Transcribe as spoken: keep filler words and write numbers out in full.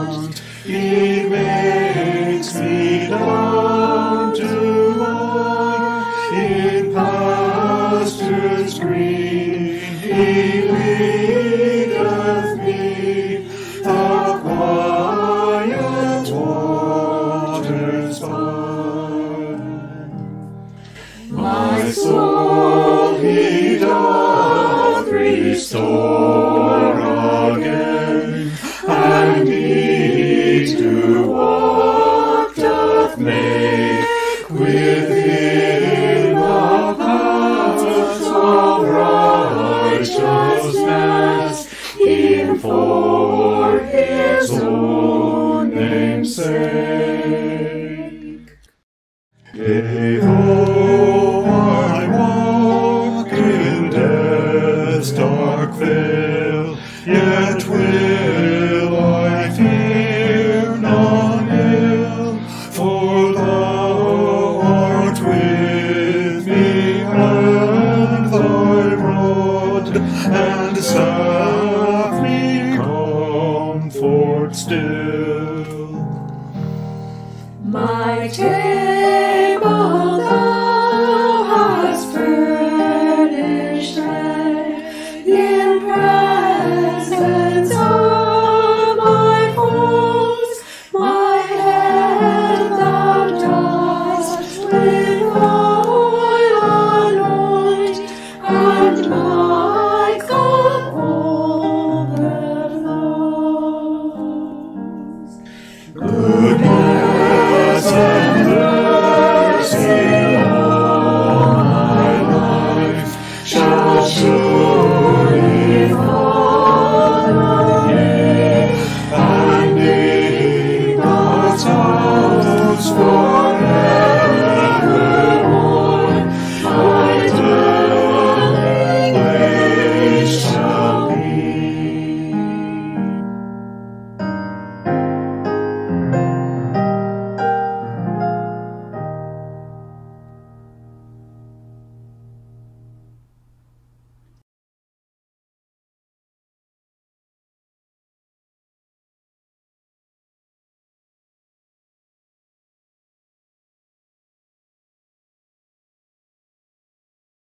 want. He makes me down to lie in pastures green. He leadeth me the quiet waters by. My soul he doth restore again, and he to walk doth make within the paths of righteousness, in for his own name's sake. Yea, though I walk in death's dark vale, yet will I fear none ill, for thou art with me, and thy rod and staff me comfort still. My tale